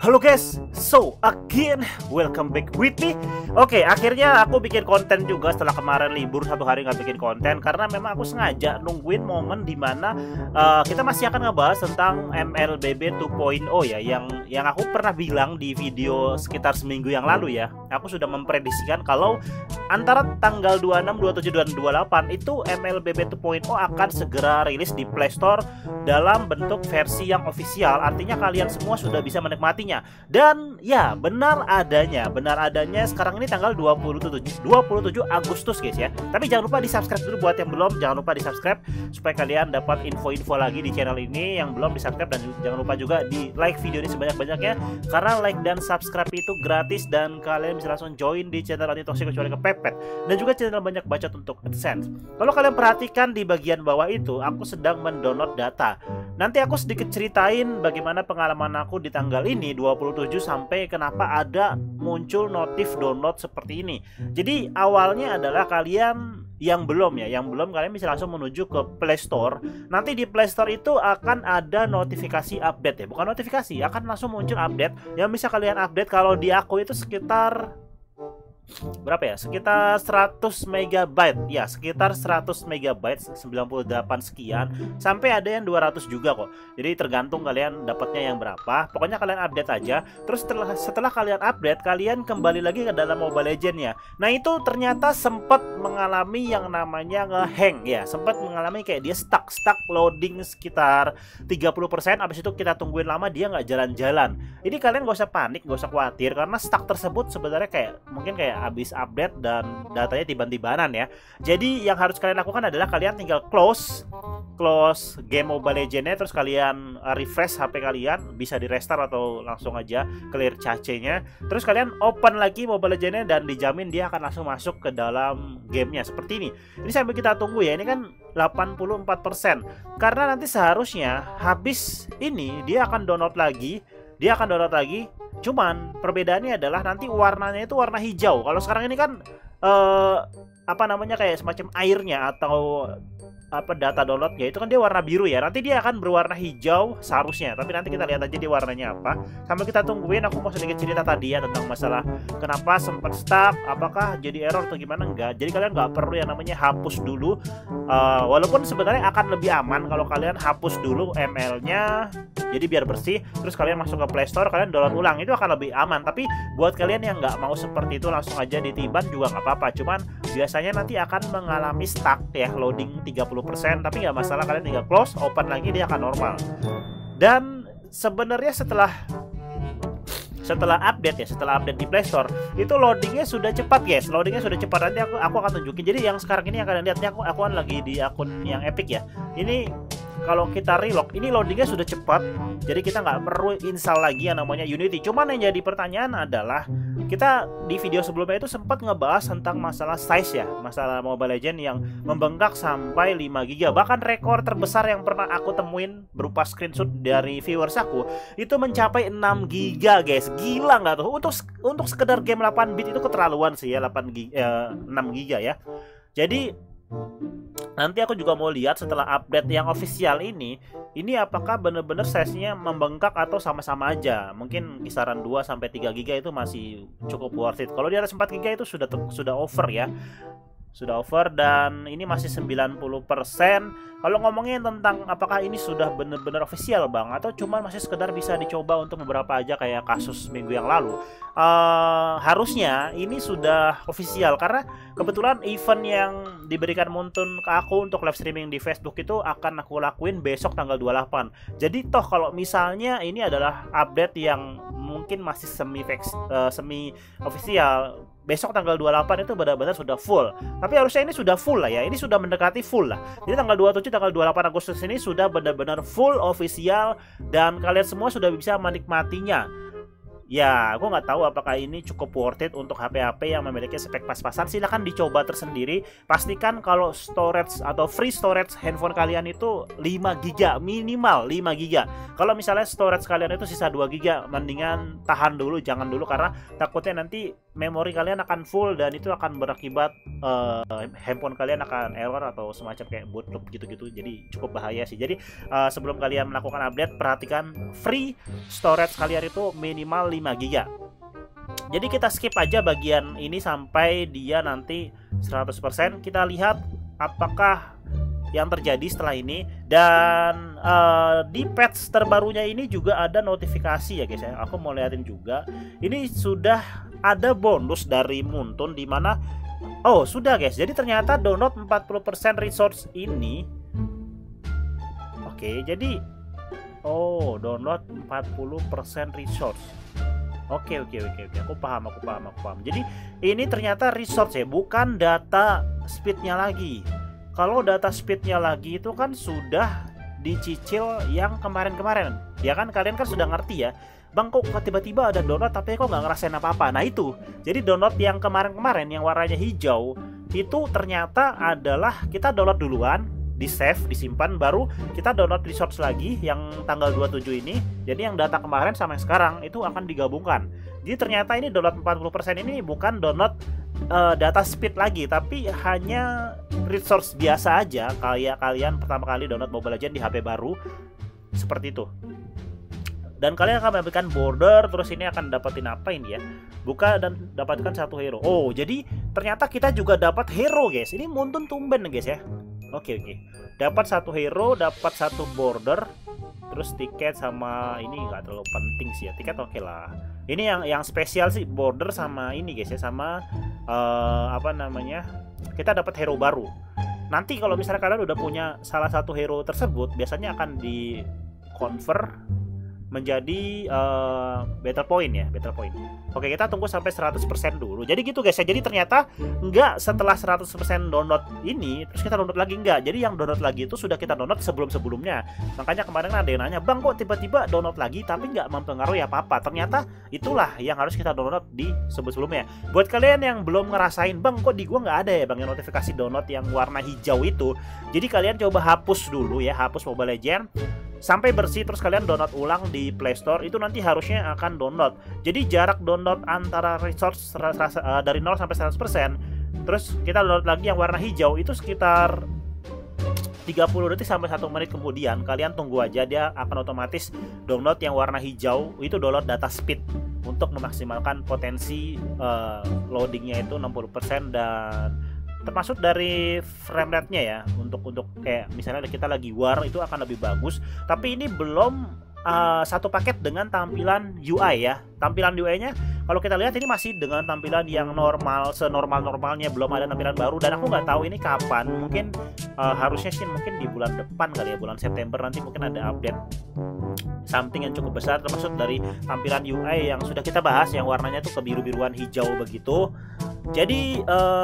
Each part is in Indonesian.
Halo guys, so again welcome back with me. Oke, akhirnya aku bikin konten juga setelah kemarin libur satu hari nggak bikin konten karena memang aku sengaja nungguin momen dimana kita masih akan ngebahas tentang MLBB 2.0 ya, yang aku pernah bilang di video sekitar seminggu yang lalu ya. Aku sudah memprediksikan kalau antara tanggal 26, 27 dan 28 itu MLBB 2.0 akan segera rilis di Play Store dalam bentuk versi yang ofisial. Artinya kalian semua sudah bisa menikmatinya. Dan ya, benar adanya sekarang ini tanggal 27 Agustus guys ya. Tapi jangan lupa di-subscribe dulu buat yang belum, jangan lupa di-subscribe supaya kalian dapat info-info lagi di channel ini yang belum di-subscribe, dan jangan lupa juga di-like video ini sebanyak-banyaknya karena like dan subscribe itu gratis dan kalian bisa langsung join di channel Anti Toxic kecuali kepepet, dan juga channel banyak bacot untuk AdSense. Kalau kalian perhatikan di bagian bawah itu, aku sedang mendownload data. Nanti aku sedikit ceritain bagaimana pengalaman aku di tanggal ini 27 sampai kenapa ada muncul notif download seperti ini. Jadi awalnya adalah kalian yang belum kalian bisa langsung menuju ke Play Store. Nanti di Play Store itu akan ada notifikasi update ya, bukan notifikasi, akan langsung muncul update yang bisa kalian update. Kalau di aku itu sekitar berapa ya, sekitar 100 megabyte ya, sekitar 100 megabyte 98 sekian, sampai ada yang 200 juga kok. Jadi tergantung kalian dapatnya yang berapa. Pokoknya kalian update aja. Terus setelah kalian update, kalian kembali lagi ke dalam Mobile Legends ya. Nah itu ternyata sempat mengalami yang namanya ngehang ya, sempat mengalami kayak dia stuck loading sekitar 30%. Abis itu kita tungguin lama, dia nggak jalan-jalan. Ini kalian gak usah panik, gak usah khawatir, karena stuck tersebut sebenarnya mungkin kayak habis update dan datanya tiba-tibanan ya. Jadi yang harus kalian lakukan adalah kalian tinggal close game Mobile Legends-nya, terus kalian refresh HP kalian, bisa di restart atau langsung aja clear cache-nya. Terus kalian open lagi Mobile Legends-nya dan dijamin dia akan langsung masuk ke dalam gamenya seperti ini. Ini sambil kita tunggu ya, ini kan 84%. Karena nanti seharusnya habis ini dia akan download lagi. Cuman perbedaannya adalah nanti warnanya itu warna hijau. Kalau sekarang ini kan apa namanya, kayak semacam airnya atau data downloadnya itu kan dia warna biru ya. Nanti dia akan berwarna hijau seharusnya, tapi nanti kita lihat aja di warnanya apa. Sambil kita tungguin, aku mau sedikit cerita tadi ya tentang masalah kenapa sempat stuck, apakah jadi error atau gimana. Enggak, jadi kalian nggak perlu yang namanya hapus dulu. Walaupun sebenarnya akan lebih aman kalau kalian hapus dulu ML-nya, jadi biar bersih. Terus kalian masuk ke Play Store, kalian download ulang, itu akan lebih aman. Tapi buat kalian yang nggak mau seperti itu, langsung aja ditiban juga nggak apa-apa. Cuman biasanya nanti akan mengalami stuck ya, loading 30%, tapi nggak masalah, kalian tinggal close, open lagi, dia akan normal. Dan sebenarnya setelah update di Play Store itu loadingnya sudah cepat guys, nanti aku akan tunjukin. Jadi yang sekarang ini yang kalian lihat, aku kan lagi di akun yang Epic ya. Ini kalau kita relog, ini loadingnya sudah cepat, jadi kita nggak perlu install lagi yang namanya Unity. Cuman yang jadi pertanyaan adalah, kita di video sebelumnya itu sempat ngebahas tentang masalah size ya, masalah Mobile Legends yang membengkak sampai 5 GB. Bahkan rekor terbesar yang pernah aku temuin berupa screenshot dari viewers aku itu mencapai 6 GB guys. Gila nggak tuh? Untuk sekedar game 8 bit itu keterlaluan sih ya, 6 GB ya. Jadi nanti aku juga mau lihat setelah update yang official ini apakah bener-bener size-nya membengkak atau sama-sama aja. Mungkin kisaran 2 sampai 3 GB itu masih cukup worth it. Kalau di atas 4 GB itu sudah over ya. Sudah over, dan ini masih 90%. Kalau ngomongin tentang apakah ini sudah bener-bener official bang, atau cuma masih sekedar bisa dicoba untuk beberapa aja kayak kasus minggu yang lalu, harusnya ini sudah official. Karena kebetulan event yang diberikan Muntun ke aku untuk live streaming di Facebook itu akan aku lakuin besok tanggal 28. Jadi toh kalau misalnya ini adalah update yang mungkin masih semi official, besok tanggal 28 itu benar-benar sudah full. Tapi harusnya ini sudah full lah ya. Ini sudah mendekati full lah. Jadi tanggal 27, tanggal 28 Agustus ini sudah benar-benar full official, dan kalian semua sudah bisa menikmatinya. Ya, aku nggak tahu apakah ini cukup worth it untuk HP-HP yang memiliki spek pas-pasan. Silahkan dicoba tersendiri. Pastikan kalau storage atau free storage handphone kalian itu 5 GB, minimal 5 GB. Kalau misalnya storage kalian itu sisa 2 GB, mendingan tahan dulu, jangan dulu, karena takutnya nanti memori kalian akan full dan itu akan berakibat handphone kalian akan error atau semacam kayak bootloop gitu-gitu. Jadi cukup bahaya sih. Jadi sebelum kalian melakukan update, perhatikan free storage kalian itu minimal 5 GB. Jadi kita skip aja bagian ini sampai dia nanti 100%. Kita lihat apakah yang terjadi setelah ini. Dan di patch terbarunya ini juga ada notifikasi ya guys ya. Aku mau liatin juga. Ini sudah ada bonus dari Muntun, dimana oh sudah guys, jadi ternyata download 40% resource ini. Oke, jadi oh download 40% resource. Oke, aku paham. Jadi ini ternyata resource ya, bukan data speednya lagi. Kalau data speednya lagi itu kan sudah dicicil yang kemarin-kemarin. Ya kan, kalian kan sudah ngerti ya. Bang, kok tiba-tiba ada download tapi kok nggak ngerasain apa-apa. Nah itu, jadi download yang kemarin-kemarin yang warnanya hijau itu ternyata adalah kita download duluan, di save, disimpan, baru kita download resource lagi yang tanggal 27 ini. Jadi yang data kemarin sama yang sekarang itu akan digabungkan. Jadi ternyata ini download 40% ini bukan download data speed lagi, tapi hanya resource biasa aja kayak kalian pertama kali download Mobile Legends di HP baru, seperti itu. Dan kalian akan mendapatkan border, terus ini akan dapetin apa ini ya? Buka dan dapatkan satu hero. Oh, jadi ternyata kita juga dapat hero guys. Ini Muntun tumben guys ya. Oke. Dapat satu hero, dapat satu border, terus tiket sama ini nggak terlalu penting sih ya. Tiket oke lah. Ini yang spesial sih border sama ini guys ya, sama apa namanya? Kita dapat hero baru. Nanti kalau misalnya kalian udah punya salah satu hero tersebut, biasanya akan di convert menjadi battle point ya, battle point. Oke, kita tunggu sampai 100% dulu. Jadi gitu guys ya. Jadi ternyata enggak setelah 100% download ini terus kita download lagi, enggak. Jadi yang download lagi itu sudah kita download sebelum-sebelumnya. Makanya kemarin ada yang nanya, "Bang, kok tiba-tiba download lagi tapi nggak mempengaruhi apa-apa?" Ternyata itulah yang harus kita download di sebelum-sebelumnya. Buat kalian yang belum ngerasain, "Bang, kok di gua nggak ada ya Bang yang notifikasi download yang warna hijau itu?" Jadi kalian coba hapus dulu ya, hapus Mobile Legends sampai bersih, terus kalian download ulang di Play Store. Itu nanti harusnya akan download. Jadi jarak download antara resource dari 0 sampai 100%, terus kita download lagi yang warna hijau itu sekitar 30 detik sampai 1 menit kemudian. Kalian tunggu aja, dia akan otomatis download yang warna hijau. Itu download data speed untuk memaksimalkan potensi loadingnya itu 60%, dan termasuk dari frame rate-nya ya, untuk kayak misalnya kita lagi war itu akan lebih bagus. Tapi ini belum satu paket dengan tampilan UI ya. Tampilan UI-nya kalau kita lihat ini masih dengan tampilan yang normal, senormal-normalnya, belum ada tampilan baru. Dan aku nggak tahu ini kapan, mungkin harusnya sih mungkin di bulan depan kali ya, bulan September nanti mungkin ada update something yang cukup besar, termasuk dari tampilan UI yang sudah kita bahas, yang warnanya tuh kebiru-biruan hijau begitu. Jadi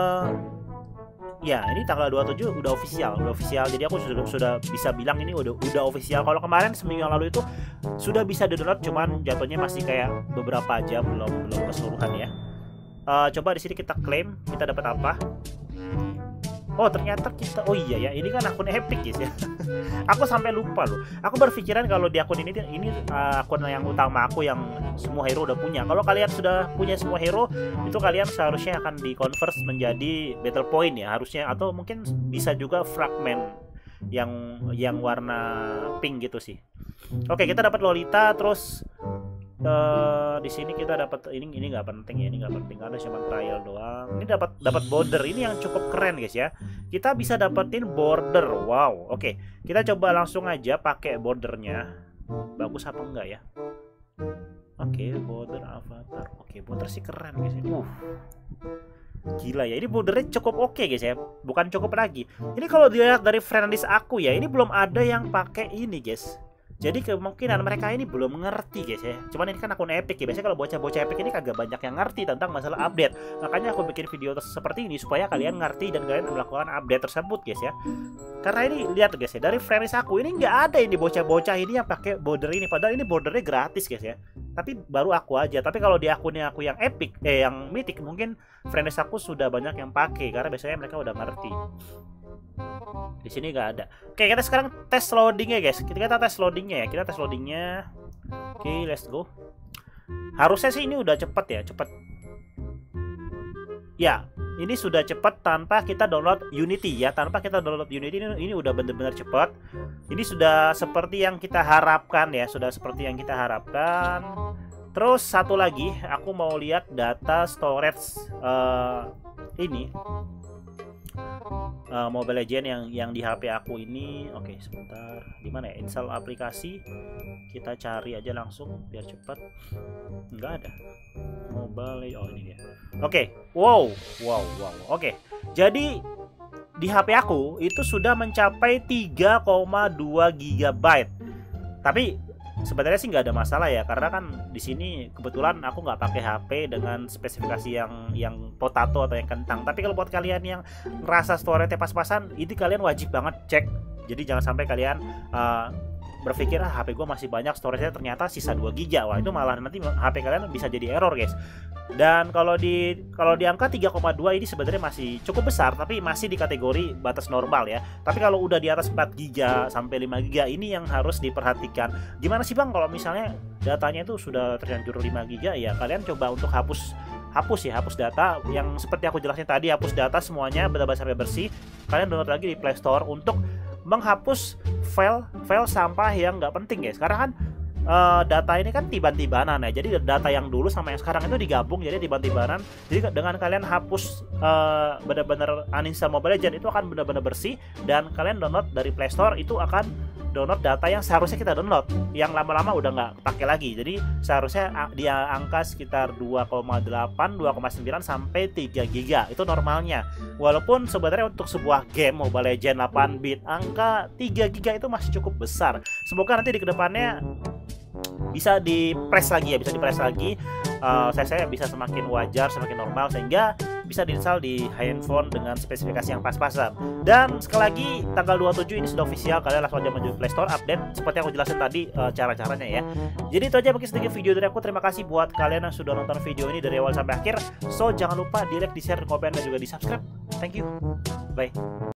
ya ini tanggal 27 udah official. Jadi aku sudah bisa bilang ini udah official. Kalau kemarin seminggu yang lalu itu sudah bisa di-download, cuman jatuhnya masih kayak beberapa jam, belum keseluruhan ya. Coba di sini kita klaim, kita dapat apa? Oh ternyata kita, oh iya ya, ini kan akun Epic guys ya. Aku sampai lupa loh. Aku berpikiran kalau di akun ini akun yang utama aku yang semua hero udah punya. Kalau kalian sudah punya semua hero, itu kalian seharusnya akan di-convert menjadi battle point ya harusnya, atau mungkin bisa juga fragment yang warna pink gitu sih. Oke, kita dapat Lolita, terus di sini kita dapat ini nggak penting ya, ini nggak penting karena cuma trial doang. Ini dapat border, ini yang cukup keren guys ya. Kita bisa dapetin border, wow. Oke, kita coba langsung aja pakai bordernya. Bagus apa enggak ya? Oke, border avatar. Oke, border sih keren guys. Gila ya, ini bordernya cukup oke guys ya. Bukan cukup lagi. Ini kalau dilihat dari friendlist aku ya, ini belum ada yang pakai ini guys. Jadi kemungkinan mereka ini belum ngerti guys ya. Cuman ini kan akun Epic ya. Biasanya kalau bocah-bocah Epic ini kagak banyak yang ngerti tentang masalah update. Makanya aku bikin video seperti ini supaya kalian ngerti dan kalian melakukan update tersebut guys ya. Karena ini lihat guys ya, dari friends aku ini nggak ada ini bocah-bocah ini yang pakai border ini. Padahal ini bordernya gratis guys ya. Tapi baru aku aja. Tapi kalau di akunnya aku yang Epic, yang Mythic, mungkin friends aku sudah banyak yang pakai karena biasanya mereka udah ngerti. Di sini nggak ada. Oke, kita sekarang tes loadingnya guys. Kita tes loadingnya ya. Kita tes loadingnya. Oke, let's go. Harusnya sih ini udah cepet ya, cepet. Ya, ini sudah cepat tanpa kita download Unity ya. Tanpa kita download Unity ini udah benar-benar cepat. Ini sudah seperti yang kita harapkan ya, sudah seperti yang kita harapkan. Terus satu lagi, aku mau lihat data storage ini Mobile Legend yang di HP aku ini. Oke, sebentar. Di mana ya? Install aplikasi. Kita cari aja langsung biar cepat. Nggak ada. Mobile. Oh, ini dia. Oke. Wow. Oke. Jadi di HP aku itu sudah mencapai 3,2 GB. Tapi sebenarnya sih nggak ada masalah ya, karena kan di sini kebetulan aku nggak pakai HP dengan spesifikasi yang potato atau yang kentang. Tapi kalau buat kalian yang ngerasa storage pas-pasan, itu kalian wajib banget cek. Jadi jangan sampai kalian berpikir HP gue masih banyak, storage-nya ternyata sisa 2 GB. Wah, itu malah nanti HP kalian bisa jadi error, guys. Dan kalau di angka 3,2 ini sebenarnya masih cukup besar, tapi masih di kategori batas normal ya. Tapi kalau udah di atas 4 GB sampai 5 GB ini yang harus diperhatikan. Gimana sih Bang kalau misalnya datanya itu sudah terlanjur 5 GB? Ya kalian coba untuk hapus data yang seperti aku jelasin tadi, hapus data semuanya benar-benar sampai bersih. Kalian download lagi di Play Store untuk menghapus file sampah yang nggak penting, guys. Karena kan data ini kan tiban-tibanan ya. Jadi data yang dulu sama yang sekarang itu digabung jadi tiban-tibanan. Jadi dengan kalian hapus benar-benar uninstall Mobile Legends itu akan benar-benar bersih, dan kalian download dari Play Store itu akan download data yang seharusnya kita download, yang lama-lama udah nggak pakai lagi. Jadi seharusnya dia angka sekitar 2,8, 2,9 sampai 3 GB itu normalnya. Walaupun sebenarnya untuk sebuah game Mobile Legends 8 bit angka 3 GB itu masih cukup besar. Semoga nanti di kedepannya bisa di-press lagi ya, saya bisa semakin wajar, semakin normal, sehingga bisa diinstal di handphone dengan spesifikasi yang pas-pasan. Dan sekali lagi tanggal 27 ini sudah official, kalian langsung aja menuju Play Store update seperti yang aku jelasin tadi cara-caranya ya. Jadi itu aja mungkin sedikit video dari aku. Terima kasih buat kalian yang sudah nonton video ini dari awal sampai akhir. So jangan lupa di like, di share, di komen, dan juga di subscribe. Thank you. Bye.